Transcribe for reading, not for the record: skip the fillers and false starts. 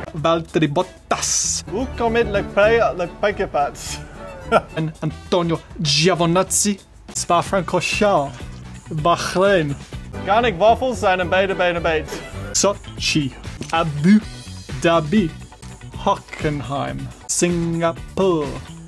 Valtteri Bottas. Où commit le Pekepats? And Antonio Giovinazzi. Spa-Francorchamps. Bahrain. Garnic waffles zijn een beide beet. Sochi. Abu Dhabi. Hockenheim. Singapore.